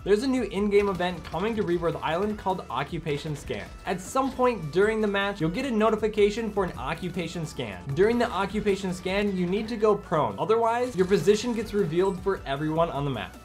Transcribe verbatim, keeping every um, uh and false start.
There's a new in-game event coming to Rebirth Island called Occupation Scan. At some point during the match, you'll get a notification for an occupation scan. During the occupation scan, you need to go prone. Otherwise, your position gets revealed for everyone on the map.